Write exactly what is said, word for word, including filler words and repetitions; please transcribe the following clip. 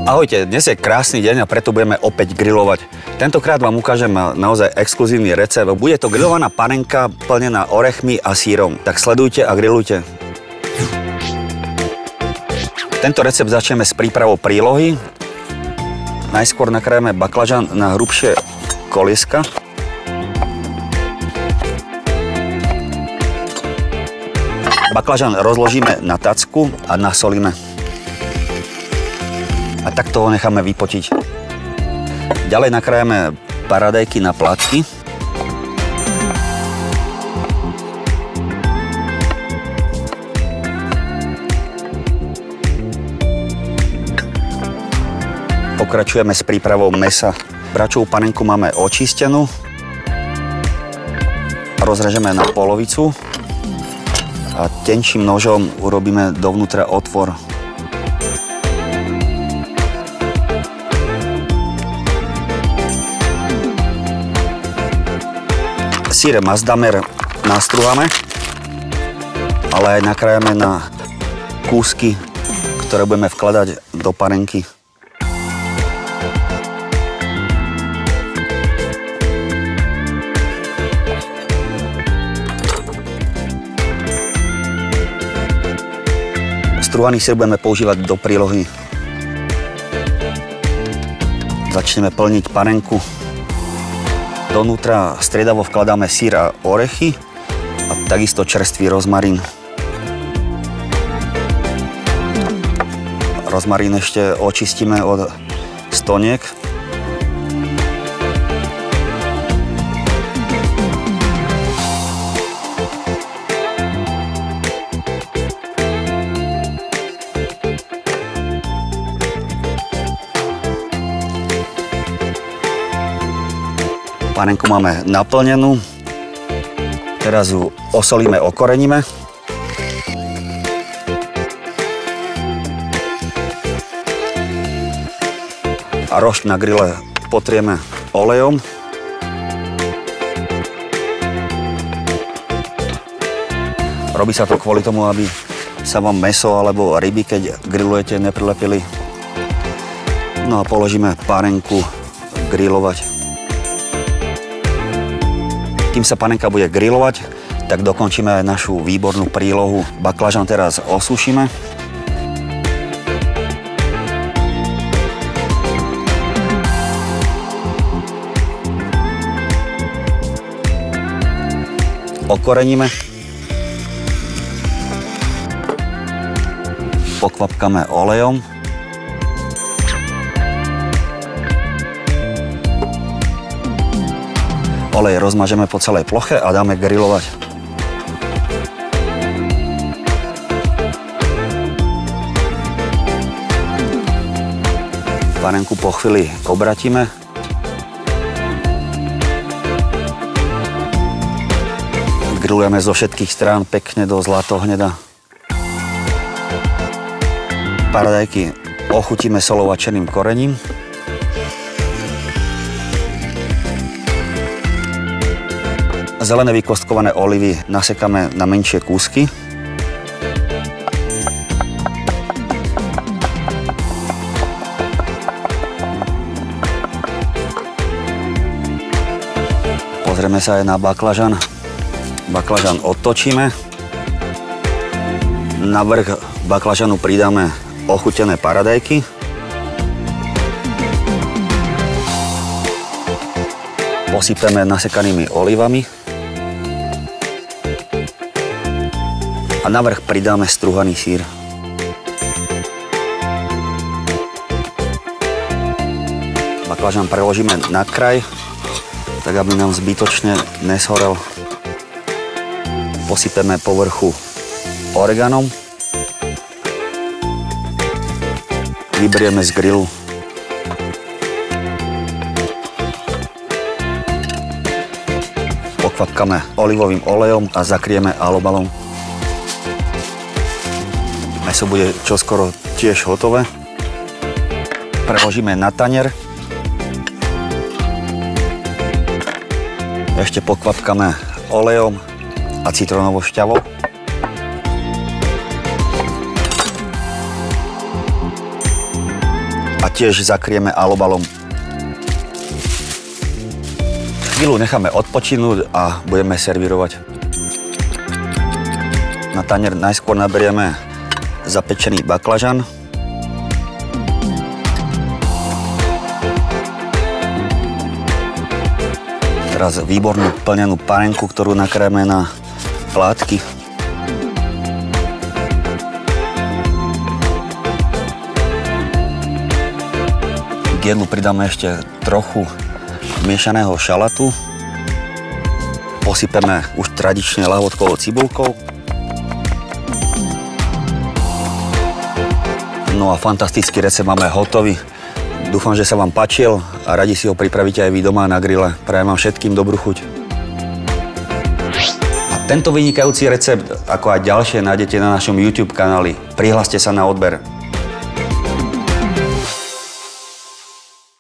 Ahojte, dnes je krásny deň a preto budeme opäť grilovať. Tentokrát vám ukážem naozaj exkluzívny recept. Bude to grillovaná panenka plnená orechmi a sírom. Tak sledujte a grillujte. Tento recept začneme s prípravou prílohy. Najskôr nakrájame baklažan na hrubšie kolieska. Baklažan rozložíme na tacku a nasolíme. A takto ho necháme vypotiť. Ďalej nakrájame paradajky na plátky. Pokračujeme s prípravou mäsa. Bračovú panenku máme očistenú. Rozrežeme na polovicu a tenčím nožom urobíme dovnútra otvor. Sír mazdamer nastrúhame, ale aj nakrájame na kúsky, ktoré budeme vkladať do panenky. Strúhaný sír budeme používať do prílohy. Začneme plniť panenku. Donútra striedavo vkladáme sír a orechy a takisto čerstvý rozmarín. Rozmarín ešte očistíme od stoniek. Panenku máme naplnenú. Teraz ju osolíme, okoreníme. A rošť na grille potrieme olejom. Robí sa to kvôli tomu, aby sa vám mäso alebo ryby, keď grillujete, neprilepili. No a položíme panenku grilovať. Kým sa panenka bude grilovať, tak dokončíme aj našu výbornú prílohu. Baklažan teraz osušíme. Okoreníme. Pokvapkáme olejom. Olej rozmažeme po celej ploche a dáme grilovať. Panenku po chvíli obratíme. Grillujeme zo všetkých strán pekne do zlatohneda. Paradajky ochutíme solou a černým korením. Zelené vykostkované olivy nasekáme na menšie kúsky. Pozrieme sa aj na baklažan. Baklažan otočíme. Na vrch baklažanu pridáme ochutené paradajky. Posypeme nasekanými olivami. A na vrch pridáme strúhaný sír. Baklažan preložíme na kraj, tak aby nám zbytočne neshorel. Posypeme povrchu oreganom. Vyberieme z grillu. Pokvapkáme olivovým olejom a zakrieme alobalom. Mäso bude čoskoro tiež hotové. Preložíme na tanier. Ešte pokvapkáme olejom a citrónovou šťavou. A a tiež zakrieme alobalom. Chvíľu necháme odpočinúť a budeme servírovať. Na tanier najskôr naberieme zapečený baklažan. Teraz výbornú plnenú panenku, ktorú nakrájame na plátky. K jedlu pridáme ešte trochu miešaného šalatu. Posypeme už tradične lahôdkovou cibulkou. No a fantastický recept máme hotový. Dúfam, že sa vám páčil a radi si ho pripravíte aj vy doma na grille. Prajem vám všetkým dobrú chuť. A tento vynikajúci recept, ako aj ďalšie, nájdete na našom YouTube kanáli. Prihláste sa na odber.